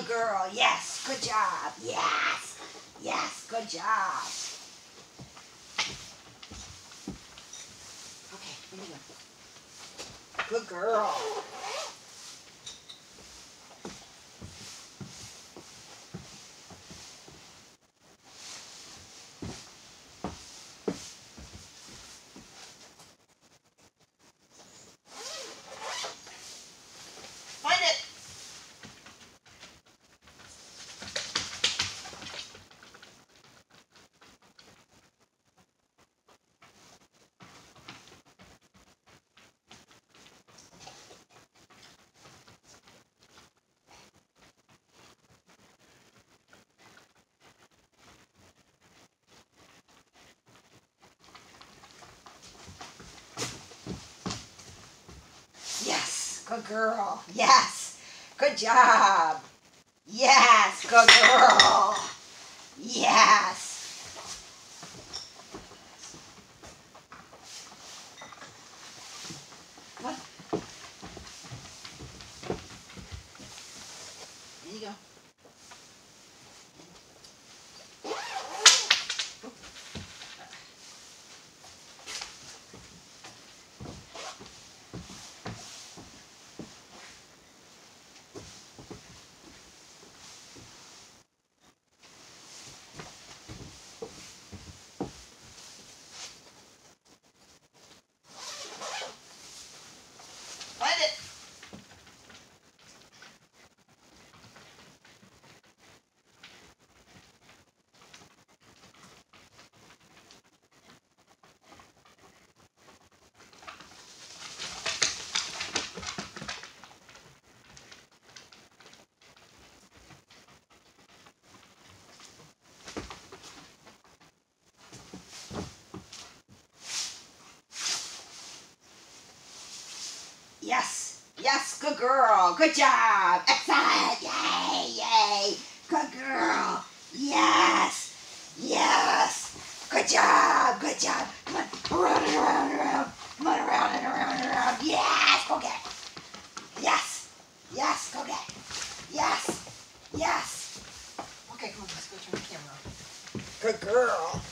Good girl. Yes. Good job. Yes. Yes. Good job. Okay, here you go. Good girl. Find it. Yes. Good girl. Yes. Good job. Yes. Good girl. Yes. Come on. There you go. Find it. Yes. Yes. Good girl. Good job. Excellent. Yay. Yay. Good girl. Yes. Yes. Good job. Good job. Come on. Around and around and around. Come on. Around and around and around. Yes. Go get it. Yes. Yes. Go get it. Yes. Yes. Okay. Come on. Let's go turn the camera on. Good girl.